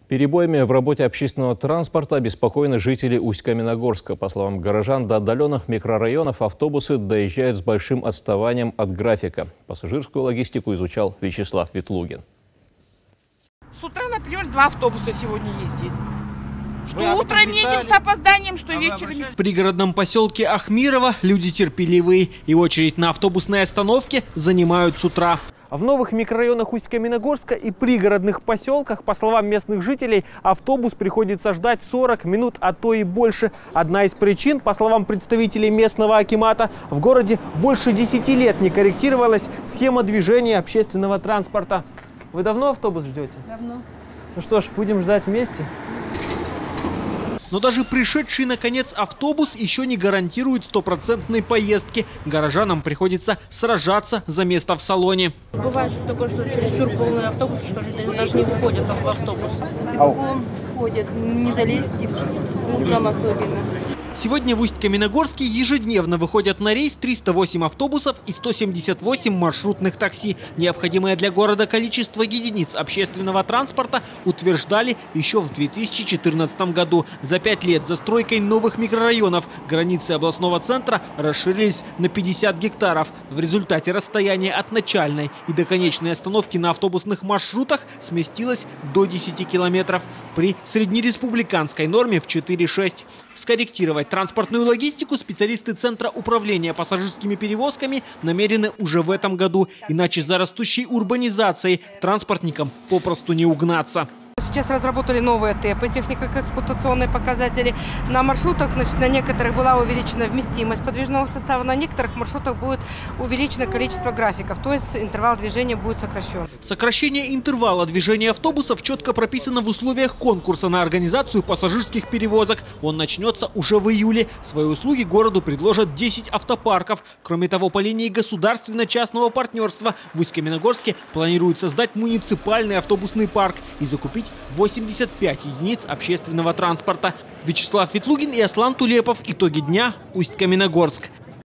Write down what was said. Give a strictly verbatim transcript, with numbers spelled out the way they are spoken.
Перебоями в работе общественного транспорта обеспокоены жители Усть-Каменогорска. По словам горожан, до отдаленных микрорайонов автобусы доезжают с большим отставанием от графика. Пассажирскую логистику изучал Вячеслав Ветлугин. С утра, например, два автобуса сегодня ездит. Что Вы утром едем с опозданием, что а вечером. В пригородном поселке Ахмирово люди терпеливые, и очередь на автобусной остановке занимают с утра. В новых микрорайонах Усть-Каменогорска и пригородных поселках, по словам местных жителей, автобус приходится ждать сорок минут, а то и больше. Одна из причин, по словам представителей местного акимата, в городе больше десяти лет не корректировалась схема движения общественного транспорта. Вы давно автобус ждете? Давно. Ну что ж, будем ждать вместе. Но даже пришедший наконец автобус еще не гарантирует стопроцентной поездки. Горожанам приходится сражаться за место в салоне. Бывает, что такое, что чересчур полный автобус, что люди даже не входят в автобус. Пешком входят, не залезть, утром особенно. Сегодня в Усть-Каменогорске ежедневно выходят на рейс триста восемь автобусов и сто семьдесят восемь маршрутных такси. Необходимое для города количество единиц общественного транспорта утверждали еще в две тысячи четырнадцатом году. За пять лет застройкой новых микрорайонов границы областного центра расширились на пятьдесят гектаров. В результате расстояние от начальной и до конечной остановки на автобусных маршрутах сместилось до десяти километров. При среднереспубликанской норме в четыре-шесть. Скорректировать транспортную логистику специалисты Центра управления пассажирскими перевозками намерены уже в этом году. Иначе за растущей урбанизацией транспортникам попросту не угнаться. Сейчас разработали новые ТЭПы, технико-эксплуатационные показатели. На маршрутах, значит, на некоторых была увеличена вместимость подвижного состава, на некоторых маршрутах будет увеличено количество графиков, то есть интервал движения будет сокращен. Сокращение интервала движения автобусов четко прописано в условиях конкурса на организацию пассажирских перевозок. Он начнется уже в июле. Свои услуги городу предложат десять автопарков. Кроме того, по линии государственно-частного партнерства в Усть-Каменогорске планируют создать муниципальный автобусный парк и закупить восемьдесят пять единиц общественного транспорта. Вячеслав Ветлугин и Аслан Тулепов. Итоги дня. Усть-Каменогорск.